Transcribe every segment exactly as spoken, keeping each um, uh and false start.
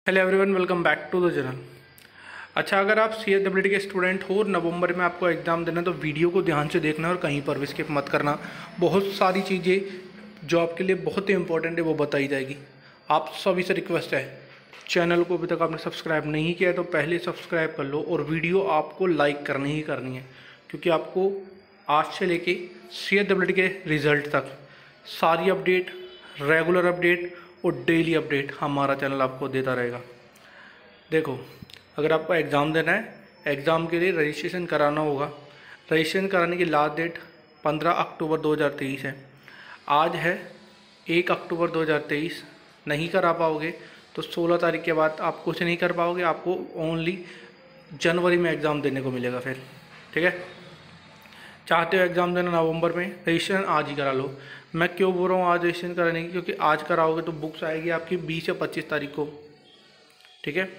Hello everyone, welcome back to the channel. अच्छा, अगर आप सी एच डब्ल्यू टी के स्टूडेंट हो और नवंबर में आपको एग्ज़ाम देना है तो वीडियो को ध्यान से देखना और कहीं पर भी स्किप मत करना। बहुत सारी चीज़ें जो आपके लिए बहुत ही इंपॉर्टेंट है वो बताई जाएगी। आप सभी से रिक्वेस्ट है, चैनल को अभी तक आपने सब्सक्राइब नहीं किया है तो पहले सब्सक्राइब कर लो और वीडियो आपको लाइक करनी ही करनी है, क्योंकि आपको आज से लेके सी एच डब्ल्यू टी के रिज़ल्ट तक सारी अपडेट, रेगुलर अपडेट और डेली अपडेट हमारा चैनल आपको देता रहेगा। देखो, अगर आपको एग्ज़ाम देना है, एग्ज़ाम के लिए रजिस्ट्रेशन कराना होगा। रजिस्ट्रेशन कराने की लास्ट डेट पंद्रह अक्टूबर दो हज़ार तेईस है। आज है एक अक्टूबर दो हज़ार तेईस। नहीं करा पाओगे तो सोलह तारीख के बाद आप कुछ नहीं कर पाओगे। आपको ओनली जनवरी में एग्ज़ाम देने को मिलेगा फिर। ठीक है, चाहते हो एग्ज़ाम देना नवंबर में, रजिस्ट्रेशन आज ही करा लो। मैं क्यों बोल रहा हूँ आज रजिस्ट्रेशन कराने की, क्योंकि आज कराओगे तो बुक्स आएगी आपकी बीस या पच्चीस तारीख को। ठीक है,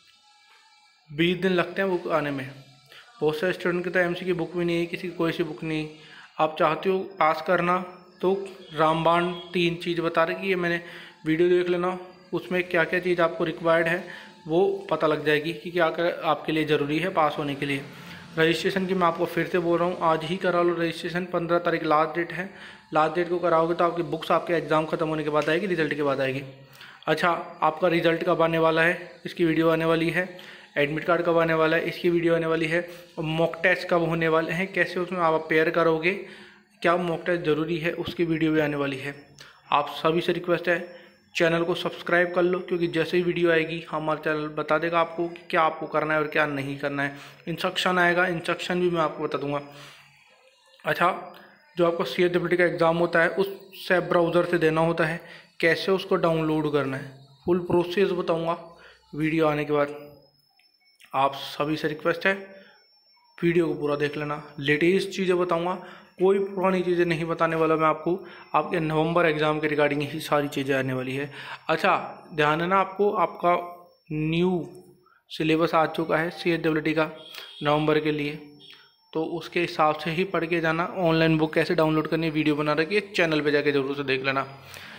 बीस दिन लगते हैं बुक आने में। बहुत सारे स्टूडेंट की तो एम सी की बुक भी नहीं है, किसी की कोई सी बुक नहीं। आप चाहते हो पास करना तो रामबाण तीन चीज़ बता रहे कि ये मैंने वीडियो देख लेना, उसमें क्या क्या चीज़ आपको रिक्वायर्ड है वो पता लग जाएगी कि क्या क्या आपके लिए ज़रूरी है पास होने के लिए। रजिस्ट्रेशन की मैं आपको फिर से बोल रहा हूँ, आज ही करा लो रजिस्ट्रेशन। पंद्रह तारीख लास्ट डेट है। लास्ट डेट को कराओगे तो आपकी बुक्स आपके एग्ज़ाम ख़त्म होने के बाद आएगी, रिजल्ट के बाद आएगी। अच्छा, आपका रिजल्ट कब आने वाला है, इसकी वीडियो आने वाली है। एडमिट कार्ड कब आने वाला है, इसकी वीडियो आने वाली है। और मॉक टेस्ट कब होने वाले हैं, कैसे उसमें आप अपेयर करोगे, क्या मॉक टेस्ट ज़रूरी है, उसकी वीडियो भी आने वाली है। आप सभी से रिक्वेस्ट है, चैनल को सब्सक्राइब कर लो, क्योंकि जैसे ही वीडियो आएगी हमारा चैनल बता देगा आपको कि क्या आपको करना है और क्या नहीं करना है। इंस्ट्रक्शन आएगा, इंस्ट्रक्शन भी मैं आपको बता दूंगा। अच्छा, जो आपका सी एच डब्ल्यू टी का एग्ज़ाम होता है उस सेब ब्राउज़र से देना होता है, कैसे उसको डाउनलोड करना है फुल प्रोसेस बताऊंगा वीडियो आने के बाद। आप सभी से रिक्वेस्ट है, वीडियो को पूरा देख लेना। लेटेस्ट चीज़ें बताऊंगा, कोई पुरानी चीज़ें नहीं बताने वाला मैं आपको। आपके नवंबर एग्ज़ाम के रिगार्डिंग ही सारी चीज़ें आने वाली है। अच्छा, ध्यान है ना आपको, आपका न्यू सिलेबस आ चुका है सी एच डब्ल्यू टी का नवंबर के लिए, तो उसके हिसाब से ही पढ़ के जाना। ऑनलाइन बुक कैसे डाउनलोड करनी है वीडियो बना रखी है, चैनल पे जाके ज़रूर से देख लेना।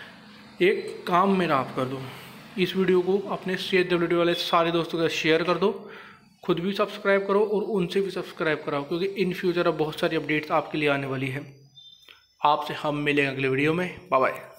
एक काम मेरा आप कर दो, इस वीडियो को अपने सी एच डब्ल्यू टी वाले सारे दोस्तों के साथ शेयर कर दो, खुद भी सब्सक्राइब करो और उनसे भी सब्सक्राइब कराओ, क्योंकि इन फ्यूचर अब बहुत सारी अपडेट्स आपके लिए आने वाली है। आपसे हम मिलेंगे अगले वीडियो में। Bye bye.